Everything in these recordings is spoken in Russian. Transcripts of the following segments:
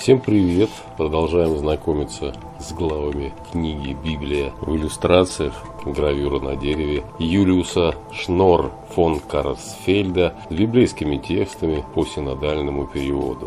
Всем привет! Продолжаем знакомиться с главами книги «Библия» в иллюстрациях, гравюра на дереве Юлиуса Шнор фон Карсфельда с библейскими текстами по синодальному переводу.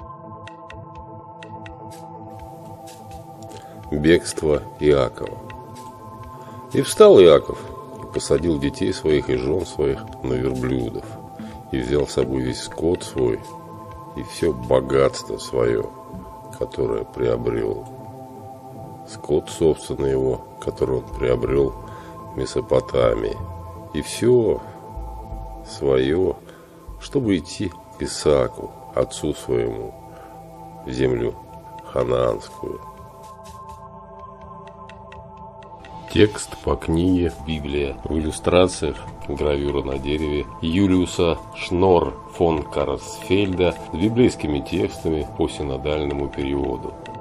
Бегство Иакова. И встал Иаков, и посадил детей своих и жен своих на верблюдов, и взял с собой весь скот свой, и все богатство свое, которое приобрел. Скот, собственно, его, который он приобрел в Месопотамии. И все свое, чтобы идти к Исааку, отцу своему, в землю ханаанскую. Текст по книге «Библия» в иллюстрациях, гравюра на дереве Юлиуса Шнор фон Карсфельда с библейскими текстами по синодальному переводу.